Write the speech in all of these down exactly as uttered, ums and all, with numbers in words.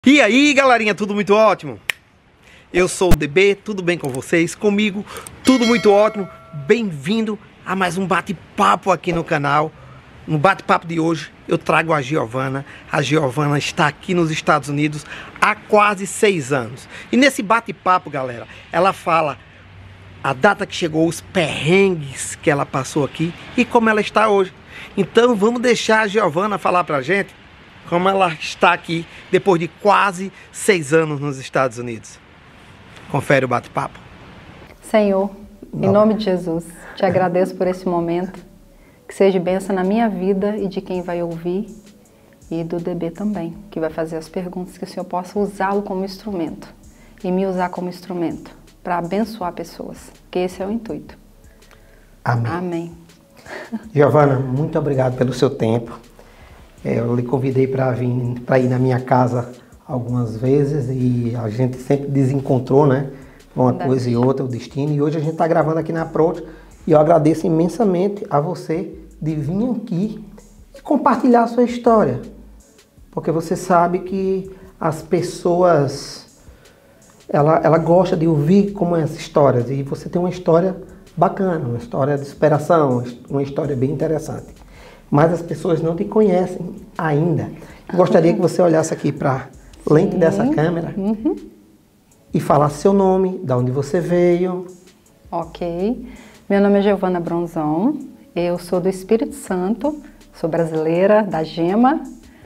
E aí, galerinha, tudo muito ótimo? Eu sou o D B, tudo bem com vocês? Comigo, tudo muito ótimo. Bem-vindo a mais um bate-papo aqui no canal. No bate-papo de hoje, eu trago a Giovana. A Giovana está aqui nos Estados Unidos há quase seis anos. E nesse bate-papo, galera, ela fala a data que chegou, os perrengues que ela passou aqui e como ela está hoje. Então, vamos deixar a Giovana falar pra gente como ela está aqui depois de quase seis anos nos Estados Unidos. Confere o bate-papo. Senhor, em nome de Jesus, te agradeço por esse momento, que seja bênção na minha vida e de quem vai ouvir, e do D B também, que vai fazer as perguntas, que o Senhor possa usá-lo como instrumento, e me usar como instrumento, para abençoar pessoas, que esse é o intuito. Amém. Amém. Giovana, muito obrigado pelo seu tempo. Eu lhe convidei para vir, para ir na minha casa algumas vezes e a gente sempre desencontrou, né? Uma Verdade. coisa e outra, o destino. E hoje a gente está gravando aqui na Approach e eu agradeço imensamente a você de vir aqui e compartilhar a sua história. Porque você sabe que as pessoas, ela, ela gosta de ouvir como é essa história. E você tem uma história bacana, uma história de superação, uma história bem interessante. Mas as pessoas não te conhecem ainda. Eu gostaria que você olhasse aqui para lente dessa câmera uhum. e falasse seu nome, de onde você veio. Ok. Meu nome é Giovana Bronzão, eu sou do Espírito Santo, sou brasileira, da Gema,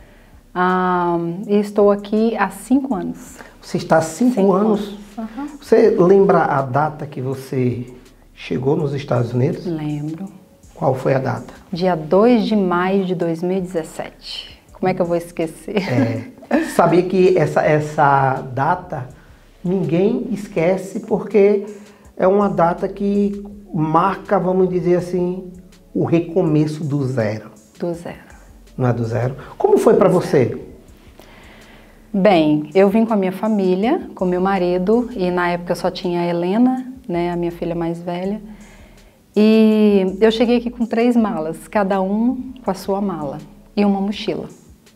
um, e estou aqui há cinco anos. Você está há cinco, cinco anos? anos. Uhum. Você lembra a data que você chegou nos Estados Unidos? Lembro. Qual foi a data? Dia dois de maio de dois mil e dezessete. Como é que eu vou esquecer? É, sabia que essa, essa data ninguém esquece porque é uma data que marca, vamos dizer assim, o recomeço do zero. Do zero. Não é do zero? Como foi para você? Bem, eu vim com a minha família, com meu marido, e na época eu só tinha a Helena, né, a minha filha mais velha. E eu cheguei aqui com três malas, cada um com a sua mala e uma mochila.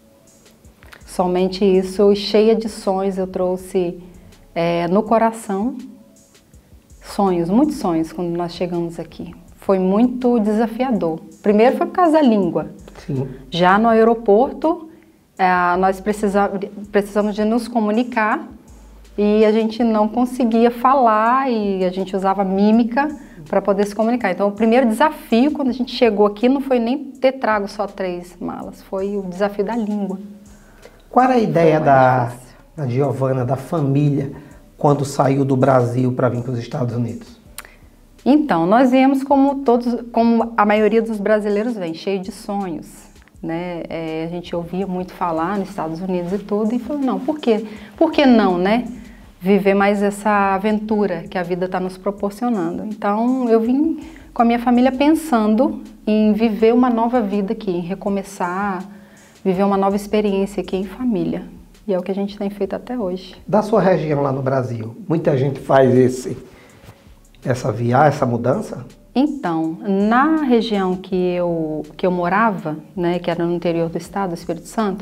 Somente isso, cheia de sonhos, eu trouxe é, no coração sonhos, muitos sonhos quando nós chegamos aqui. Foi muito desafiador. Primeiro foi por causa da língua. Sim. Já no aeroporto, é, nós precisa, precisamos de nos comunicar e a gente não conseguia falar e a gente usava mímica para poder se comunicar. Então, o primeiro desafio, quando a gente chegou aqui, não foi nem ter trago só três malas, foi o desafio da língua. Qual era a ideia da, da Giovana, da família, quando saiu do Brasil para vir para os Estados Unidos? Então, nós viemos como todos, como a maioria dos brasileiros vem, cheio de sonhos, né? É, a gente ouvia muito falar nos Estados Unidos e tudo, e falou, não, por quê? Por que não, né? Viver mais essa aventura que a vida está nos proporcionando. Então, eu vim com a minha família pensando em viver uma nova vida aqui, em recomeçar, viver uma nova experiência aqui em família. E é o que a gente tem feito até hoje. Da sua região lá no Brasil, muita gente faz esse, essa viagem, essa mudança? Então, na região que eu, que eu morava, né, que era no interior do estado, do Espírito Santo,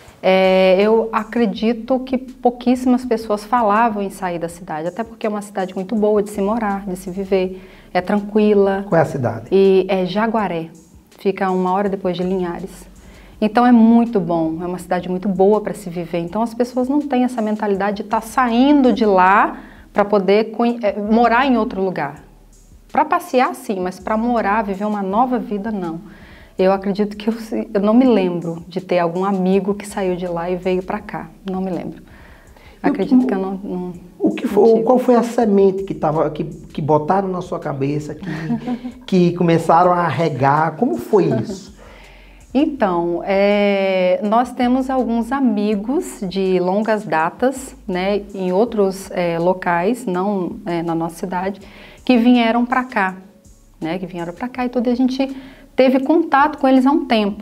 É, eu acredito que pouquíssimas pessoas falavam em sair da cidade, até porque é uma cidade muito boa de se morar, de se viver, é tranquila. Qual é a cidade? E é Jaguaré, fica uma hora depois de Linhares. Então é muito bom, é uma cidade muito boa para se viver. Então as pessoas não têm essa mentalidade de estar saindo de lá para poder é, morar em outro lugar. Para passear sim, mas para morar, viver uma nova vida não. Eu acredito que eu, eu não me lembro de ter algum amigo que saiu de lá e veio para cá. Não me lembro. Acredito que, que eu não, não o que foi, Qual foi a semente que, tava, que, que botaram na sua cabeça, que, que começaram a regar? Como foi isso? Então, é, nós temos alguns amigos de longas datas, né, em outros é, locais, não é, na nossa cidade, que vieram para cá, né, que vieram para cá e tudo, a gente teve contato com eles há um tempo.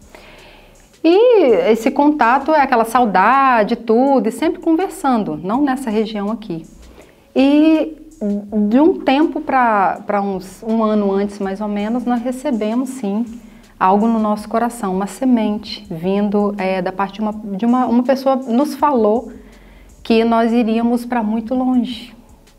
E esse contato é aquela saudade, tudo, e sempre conversando, não nessa região aqui. E de um tempo para uns um ano antes, mais ou menos, nós recebemos, sim, algo no nosso coração, uma semente vindo é, da parte de uma, de uma, uma pessoa nos falou que nós iríamos para muito longe.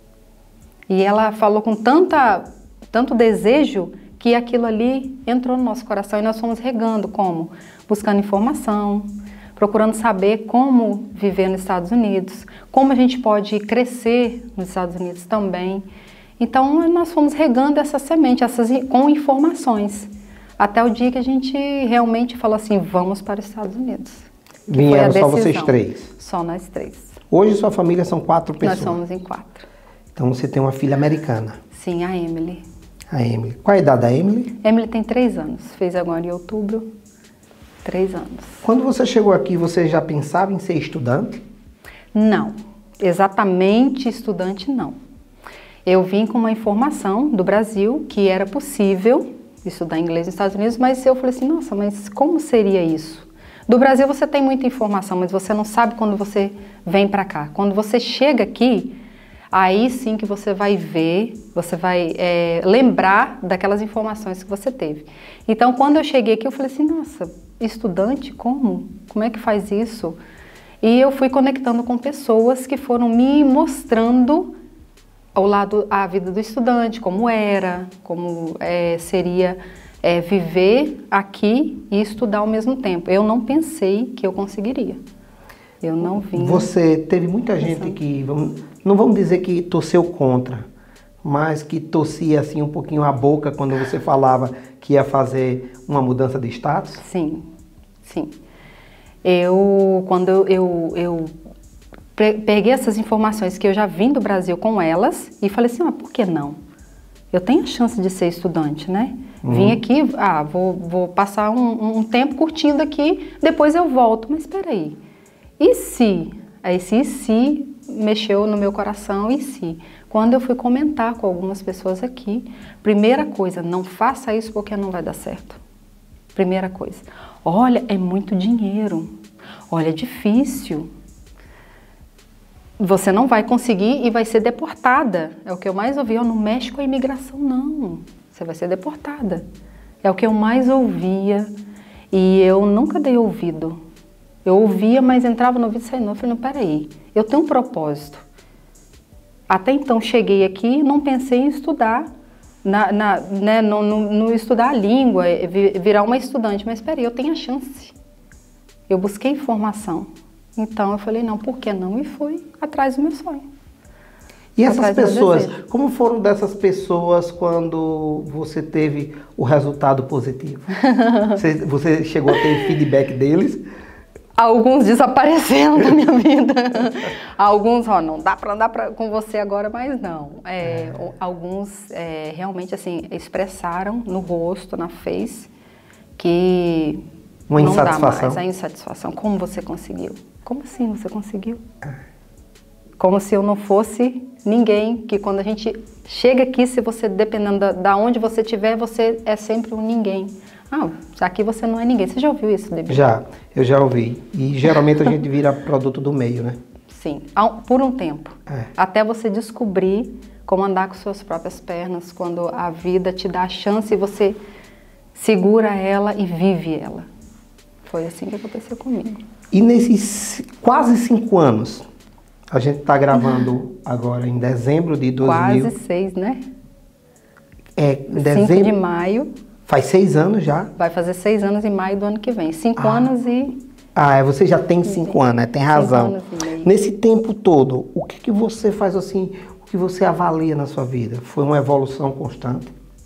E ela falou com tanta, tanto desejo que aquilo ali entrou no nosso coração e nós fomos regando como? Buscando informação, procurando saber como viver nos Estados Unidos, como a gente pode crescer nos Estados Unidos também. Então nós fomos regando essa semente, essas, com informações, até o dia que a gente realmente falou assim, vamos para os Estados Unidos. Vieram só vocês três? Só nós três. Hoje sua família são quatro pessoas? Nós somos em quatro. Então você tem uma filha americana? Sim, a Emily. A Emily. Qual a idade da Emily? Emily tem três anos, fez agora em outubro, três anos. Quando você chegou aqui, você já pensava em ser estudante? Não, exatamente estudante não. Eu vim com uma informação do Brasil que era possível estudar inglês nos Estados Unidos, mas eu falei assim, nossa, mas como seria isso? Do Brasil você tem muita informação, mas você não sabe quando você vem para cá. Quando você chega aqui, aí sim que você vai ver, você vai é, lembrar daquelas informações que você teve. Então, quando eu cheguei aqui, eu falei assim, nossa, estudante, como? Como é que faz isso? E eu fui conectando com pessoas que foram me mostrando ao lado a vida do estudante, como era, como é, seria é, viver aqui e estudar ao mesmo tempo. Eu não pensei que eu conseguiria. Eu não vim... Você teve muita gente que, vamos, não vamos dizer que torceu contra, mas que torcia assim um pouquinho a boca quando você falava que ia fazer uma mudança de status? Sim, sim. Eu, quando eu, eu, eu peguei essas informações que eu já vim do Brasil com elas e falei assim, ah, por que não? Eu tenho a chance de ser estudante, né? Uhum. Vim aqui, ah, vou, vou passar um, um tempo curtindo aqui, depois eu volto, mas espera aí. E se? Esse e se mexeu no meu coração, e se? Quando eu fui comentar com algumas pessoas aqui, primeira coisa, não faça isso porque não vai dar certo. Primeira coisa. Olha, é muito dinheiro. Olha, é difícil. Você não vai conseguir e vai ser deportada. É o que eu mais ouvi. Eu não mexe com a imigração, não. Você vai ser deportada. É o que eu mais ouvia e eu nunca dei ouvido. Eu ouvia, mas entrava no ouvido e saía. Eu falei, não, peraí, eu tenho um propósito. Até então cheguei aqui e não pensei em estudar, na, na, né, no, no, no estudar a língua, virar uma estudante. Mas peraí, eu tenho a chance. Eu busquei informação. Então eu falei, não, por que não? E fui atrás do meu sonho. E essas pessoas, como foram dessas pessoas quando você teve o resultado positivo? você, você chegou a ter feedback deles? Alguns desapareceram da minha vida. Alguns, ó, não dá para andar pra, com você agora, mas não. É, é. Alguns é, realmente assim expressaram no rosto, na face, que uma não insatisfação. dá mais, a insatisfação. Como você conseguiu? Como assim você conseguiu? Como se eu não fosse ninguém, que quando a gente chega aqui, se você, dependendo da, da onde você estiver, você é sempre um ninguém. Ah, aqui você não é ninguém. Você já ouviu isso, Debbie? Já, eu já ouvi. E geralmente a gente vira produto do meio, né? Sim, por um tempo. É. Até você descobrir como andar com suas próprias pernas, quando a vida te dá a chance e você segura ela e vive ela. Foi assim que aconteceu comigo. E nesses quase cinco anos, a gente está gravando agora em dezembro de dois mil... Quase seis, né? É, em dezembro... cinco de maio... Faz seis anos já? Vai fazer seis anos em maio do ano que vem. Cinco ah. anos e... Ah, você já tem cinco anos, né? Tem razão. Cinco anos e meio. Nesse tempo todo, o que, que você faz assim, o que você avalia na sua vida? Foi uma evolução constante?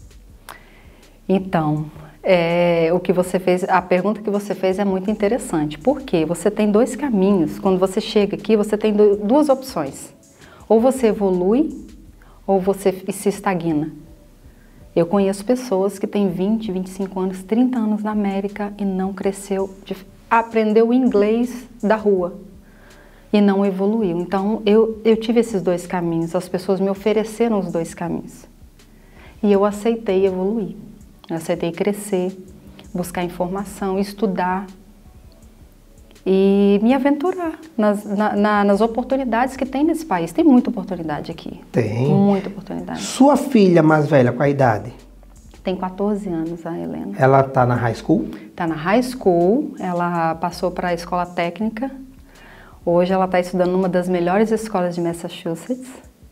Então, é, o que você fez, a pergunta que você fez é muito interessante. Por quê? Você tem dois caminhos. Quando você chega aqui, você tem duas opções. Ou você evolui, ou você se estagna. Eu conheço pessoas que têm vinte, vinte e cinco anos, trinta anos na América e não cresceu, aprendeu inglês da rua e não evoluiu. Então, eu, eu tive esses dois caminhos, as pessoas me ofereceram os dois caminhos. E eu aceitei evoluir, eu aceitei crescer, buscar informação, estudar e me aventurar nas, na, na, nas oportunidades que tem nesse país. Tem muita oportunidade aqui. Tem. Muita oportunidade. Sua filha mais velha, qual a idade? Tem quatorze anos a Helena. Ela está na high school? Está na high school, ela passou para a escola técnica. Hoje ela está estudando numa das melhores escolas de Massachusetts.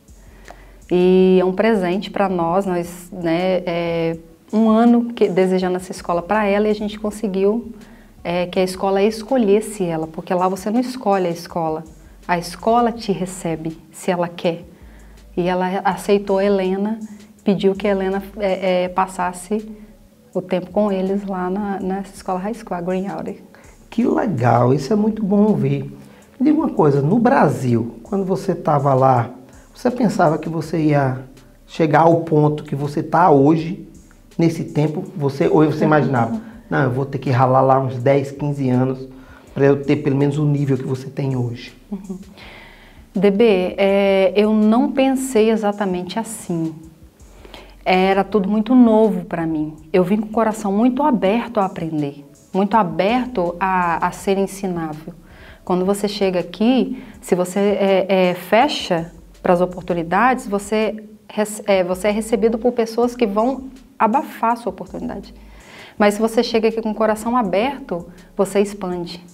E é um presente para nós, nós, né, é um ano que, desejando essa escola para ela, e a gente conseguiu é, que a escola escolhesse ela, porque lá você não escolhe a escola, a escola te recebe se ela quer. E ela aceitou a Helena, pediu que a Helena é, é, passasse o tempo com eles lá na, nessa escola high school, a Green Audi. Que legal, isso é muito bom ouvir. Me diga uma coisa, no Brasil, quando você estava lá, você pensava que você ia chegar ao ponto que você está hoje, nesse tempo, você, ou você imaginava, não, eu vou ter que ralar lá uns dez, quinze anos para eu ter pelo menos o nível que você tem hoje? Uhum. D B, é, eu não pensei exatamente assim. Era tudo muito novo para mim. Eu vim com o coração muito aberto a aprender, muito aberto a, a ser ensinável. Quando você chega aqui, se você é, é, fecha para as oportunidades, você, é, você é recebido por pessoas que vão abafar a sua oportunidade. Mas se você chega aqui com o coração aberto, você expande.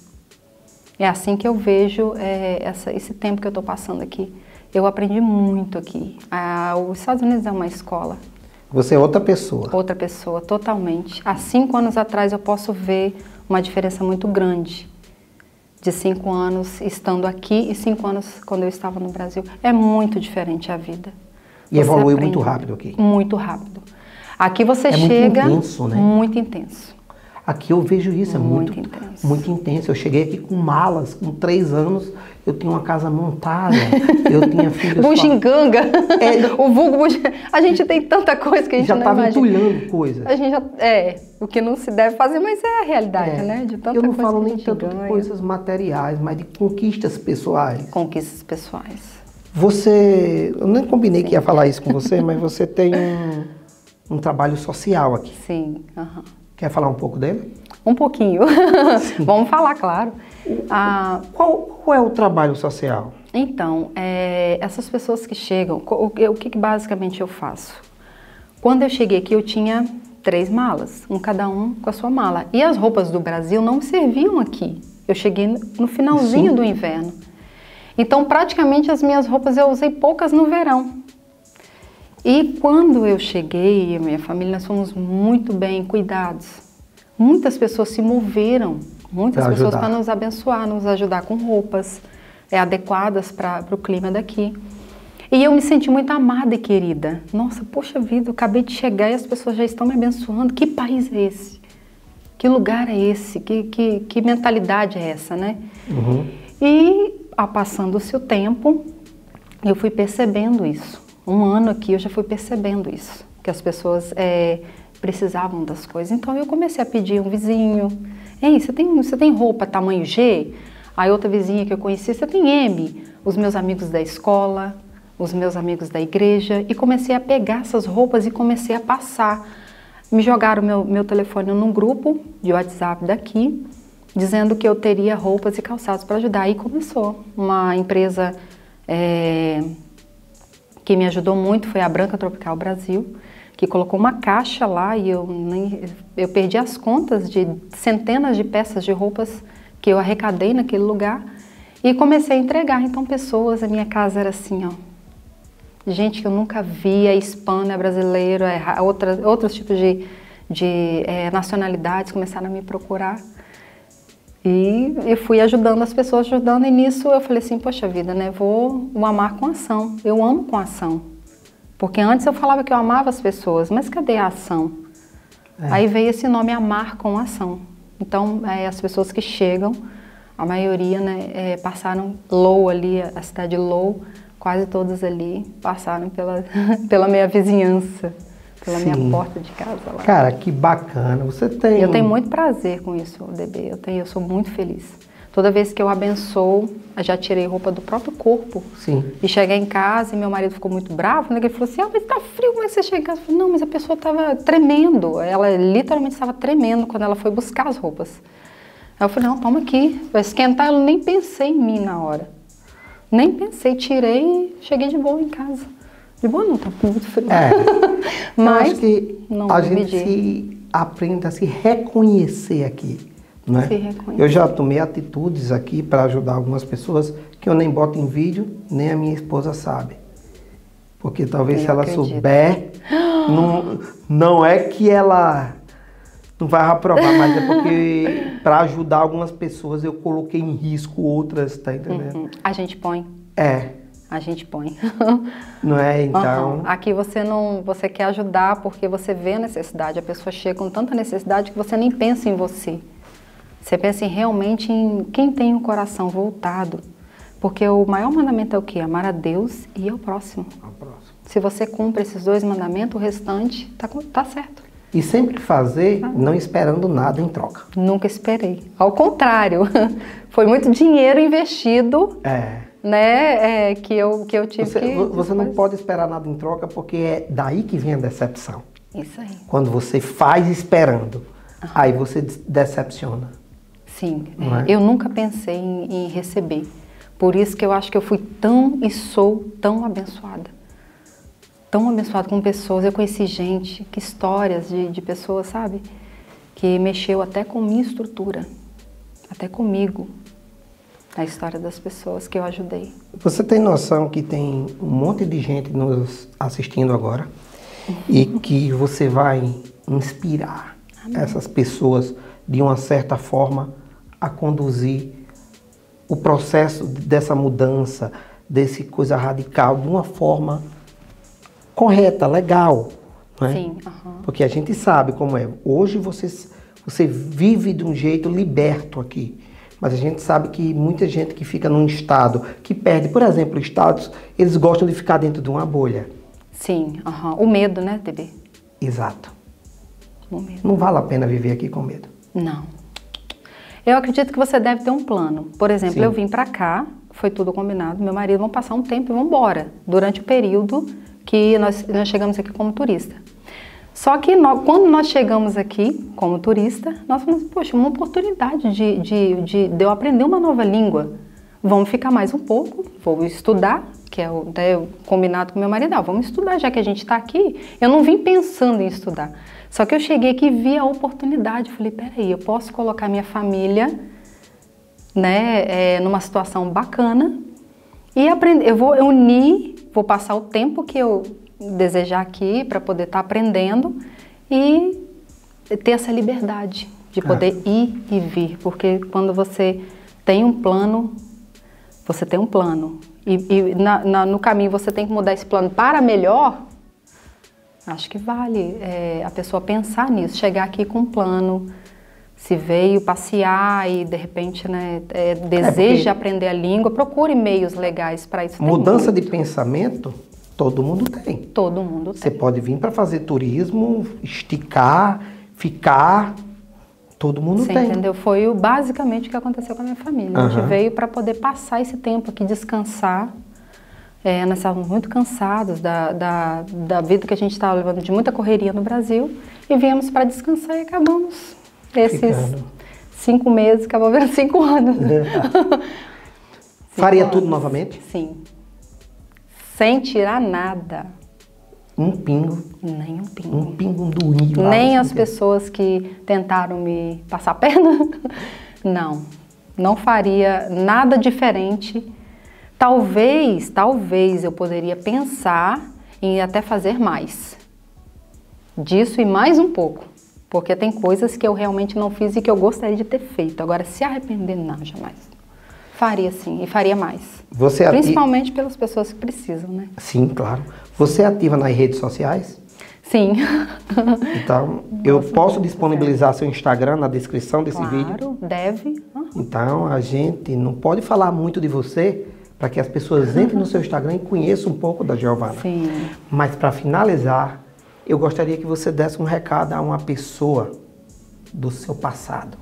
É assim que eu vejo é, essa, esse tempo que eu estou passando aqui. Eu aprendi muito aqui. Ah, os Estados Unidos é uma escola. Você é outra pessoa. Outra pessoa, totalmente. Há cinco anos atrás eu posso ver uma diferença muito grande. De cinco anos estando aqui e cinco anos quando eu estava no Brasil. É muito diferente a vida. E você evolui muito rápido aqui. Muito rápido. Aqui você é chega... muito intenso, né? Muito intenso. Aqui eu vejo isso, é muito, muito intenso. Muito intenso. Eu cheguei aqui com malas, com três anos, eu tinha uma casa montada, eu tinha filhos... Bugiganga, é, o vulgo bugiganga. A gente tem tanta coisa que a gente já não estava imagina. entulhando coisas. A gente já, é, o que não se deve fazer, mas é a realidade, é, né? De tanta eu não coisa falo que a nem gente tanto ganha. de coisas materiais, mas de conquistas pessoais. Conquistas pessoais. Você, eu nem combinei Sim. que ia falar isso com você, mas você tem um, um trabalho social aqui. Sim. Uhum. Quer falar um pouco dele? Um pouquinho. Vamos falar, claro. Ah, qual, qual é o trabalho social? Então, é, essas pessoas que chegam, o, o que basicamente eu faço? Quando eu cheguei aqui, eu tinha três malas, um cada um com a sua mala. E as roupas do Brasil não serviam aqui. Eu cheguei no finalzinho Sim. do inverno. Então, praticamente, as minhas roupas eu usei poucas no verão. E quando eu cheguei, a minha família, nós fomos muito bem cuidados. Muitas pessoas se moveram, muitas pra pessoas ajudar. para nos abençoar, nos ajudar com roupas é, adequadas para o clima daqui. E eu me senti muito amada e querida. Nossa, poxa vida, eu acabei de chegar e as pessoas já estão me abençoando. Que país é esse? Que lugar é esse? Que, que, que mentalidade é essa, né? Uhum. E, a passando-se o tempo, eu fui percebendo isso. Um ano aqui eu já fui percebendo isso, que as pessoas é, precisavam das coisas. Então eu comecei a pedir um vizinho, ei, você tem, você tem roupa tamanho G? Aí outra vizinha que eu conheci, você tem M? Os meus amigos da escola, os meus amigos da igreja, e comecei a pegar essas roupas e comecei a passar. Me jogaram meu, meu telefone num grupo de WhatsApp daqui, dizendo que eu teria roupas e calçados para ajudar. Aí começou uma empresa... É, que me ajudou muito foi a Branca Tropical Brasil, que colocou uma caixa lá e eu, nem, eu perdi as contas de centenas de peças de roupas que eu arrecadei naquele lugar e comecei a entregar. Então pessoas, a minha casa era assim, ó, gente que eu nunca via, hispana, brasileiro, é, outra, outros tipos de, de é, nacionalidades começaram a me procurar. E eu fui ajudando as pessoas, ajudando, e nisso eu falei assim, poxa vida, né, vou, vou amar com ação, eu amo com ação. Porque antes eu falava que eu amava as pessoas, mas cadê a ação? É. Aí veio esse nome, amar com ação. Então, é, as pessoas que chegam, a maioria, né, é, passaram Low ali, a cidade de Low, quase todas ali passaram pela, pela minha vizinhança. Pela Sim. minha porta de casa lá. Cara, que bacana. Você tem... Eu tenho muito prazer com isso, D B. Eu, tenho, eu sou muito feliz. Toda vez que eu abençoo, eu já tirei roupa do próprio corpo. Sim. E cheguei em casa e meu marido ficou muito bravo, né? Ele falou assim, ah, mas tá frio, como é que você chega em casa? Eu falei, não, mas a pessoa estava tremendo. Ela literalmente estava tremendo quando ela foi buscar as roupas. Aí eu falei, não, toma aqui, vai esquentar. Eu nem pensei em mim na hora. Nem pensei, tirei e cheguei de boa em casa. De boa não, tá muito frio. É. Mas eu acho que não a gente medir. se aprende a se reconhecer aqui. Né? Se reconhecer. Eu já tomei atitudes aqui para ajudar algumas pessoas que eu nem boto em vídeo, nem a minha esposa sabe. Porque talvez Eu se ela acredito. souber, não, não é que ela não vai aprovar, mas é porque para ajudar algumas pessoas eu coloquei em risco outras, tá entendendo? Uhum. A gente põe. É, A gente põe. não é? Então, Uhum. Aqui você não, você quer ajudar porque você vê a necessidade. A pessoa chega com tanta necessidade que você nem pensa em você. Você pensa em, realmente em quem tem o coração voltado. Porque o maior mandamento é o quê? Amar a Deus e ao próximo. ao próximo. Se você cumpre esses dois mandamentos, o restante tá, tá certo. E sempre fazer não esperando nada em troca. Nunca esperei. Ao contrário, foi muito dinheiro investido, É. né, é, que, eu, que eu tive Você, que... você não depois- pode esperar nada em troca porque é daí que vem a decepção. Isso aí. Quando você faz esperando, aí você des- decepciona. Sim, Não é, é? eu nunca pensei em, em receber. Por isso que eu acho que eu fui tão e sou tão abençoada. Tão abençoada com pessoas. Eu conheci gente, que histórias de, de pessoas, sabe? Que mexeu até com minha estrutura, até comigo, a história das pessoas que eu ajudei. Você tem noção que tem um monte de gente nos assistindo agora e que você vai inspirar essas pessoas de uma certa forma a conduzir o processo dessa mudança, desse coisa radical, de uma forma correta, legal, não é? Sim, aham. Porque a gente sabe como é. Hoje você, você vive de um jeito liberto aqui. Mas a gente sabe que muita gente que fica num estado, que perde, por exemplo, estados, eles gostam de ficar dentro de uma bolha. Sim, aham. O medo, né, T B? Exato. O medo. Não vale a pena viver aqui com medo. Não. Eu acredito que você deve ter um plano. Por exemplo, Sim. eu vim pra cá, foi tudo combinado, meu marido, vamos passar um tempo e vamos embora, durante o período que nós, nós chegamos aqui como turista. Só que nós, quando nós chegamos aqui como turista, nós falamos, poxa, uma oportunidade de, de, de, de eu aprender uma nova língua. Vamos ficar mais um pouco, vou estudar, que é o, né, o combinado com meu marido, ah, vamos estudar, já que a gente está aqui. Eu não vim pensando em estudar. Só que eu cheguei aqui e vi a oportunidade. Falei, peraí, eu posso colocar minha família, né, é, numa situação bacana e aprender. Eu vou unir, vou passar o tempo que eu desejar aqui para poder estar aprendendo e ter essa liberdade de poder Ah. ir e vir. Porque quando você tem um plano, você tem um plano. E, e na, na, no caminho você tem que mudar esse plano para melhor. Acho que vale é, a pessoa pensar nisso, chegar aqui com um plano, se veio passear e de repente, né, é, deseja É aprender a língua, procure meios legais para isso. Tem Mudança muito. de pensamento, todo mundo tem. Todo mundo Você tem. pode vir para fazer turismo, esticar, ficar, todo mundo Você tem. entendeu? Foi o, basicamente o que aconteceu com a minha família. A gente Aham. veio para poder passar esse tempo aqui, descansar. É, nós estávamos muito cansados da, da, da vida que a gente estava levando, de muita correria no Brasil, e viemos para descansar e acabamos esses Ficando. cinco meses, acabou vendo cinco anos. Cinco Faria anos. tudo novamente? Sim. Sem tirar nada, Um pingo, nem um pingo. um pingo do rio lá. Nem você as vê. pessoas que tentaram me passar a perna. Não, não faria nada diferente. Talvez, talvez eu poderia pensar em até fazer mais disso e mais um pouco. Porque tem coisas que eu realmente não fiz e que eu gostaria de ter feito. Agora, se arrepender, não, jamais. Faria sim, e faria mais. Você é ati- Principalmente pelas pessoas que precisam, né? Sim, claro. Você é ativa nas redes sociais? Sim. Então, eu posso disponibilizar seu Instagram na descrição desse vídeo. Claro, deve. Ah, Então, a gente não pode falar muito de você para que as pessoas entrem no seu Instagram e conheçam um pouco da Giovana. sim. Mas para finalizar, eu gostaria que você desse um recado a uma pessoa do seu passado.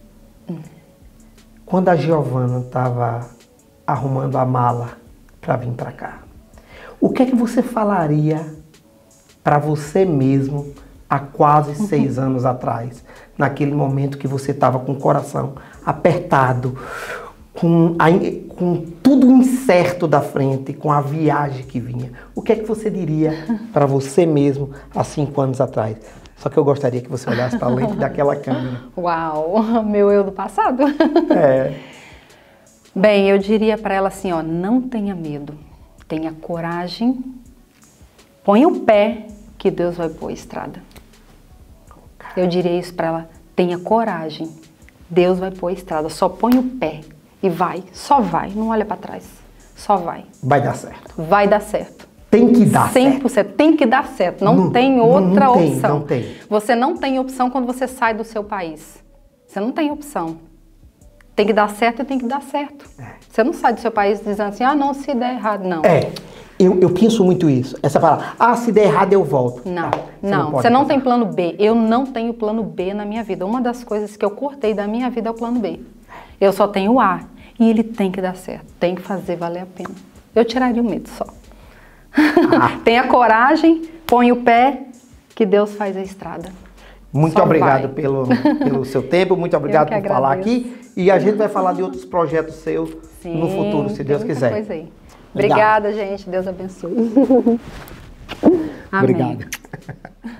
Quando a Giovana estava arrumando a mala para vir para cá, o que é que você falaria para você mesmo há quase seis anos atrás, naquele momento que você estava com o coração apertado, com, a, com tudo incerto da frente, com a viagem que vinha, o que é que você diria para você mesmo há cinco anos atrás? Só que eu gostaria que você olhasse para a lente daquela câmera. Uau, meu eu do passado. É. Bem, eu diria para ela assim, ó, não tenha medo, tenha coragem, põe o pé que Deus vai pôr a estrada. Eu diria isso para ela, tenha coragem, Deus vai pôr a estrada, só põe o pé e vai, só vai, não olha para trás, só vai. Vai dar certo. Vai dar certo. Tem que dar cem por cento, certo. tem que dar certo, não, não tem outra não, não opção. Tem, não tem. Você não tem opção quando você sai do seu país. Você não tem opção. Tem que dar certo e tem que dar certo. É. Você não sai do seu país dizendo assim, ah não, se der errado, não. É, eu, eu penso muito isso, essa palavra, ah se der errado eu volto. Não, ah, você não, não, você não pensar. tem plano B. Eu não tenho plano B na minha vida. Uma das coisas que eu cortei da minha vida é o plano B. Eu só tenho o A e ele tem que dar certo, tem que fazer valer a pena. Eu tiraria o medo só. Ah. Tenha coragem, põe o pé, que Deus faz a estrada. Muito Só obrigado pelo, pelo seu tempo, muito obrigado por agradeço. falar aqui. E a gente vai falar de outros projetos seus Sim, no futuro, se Deus quiser. Coisa aí. Obrigada, gente. Deus abençoe. Amém. Obrigado.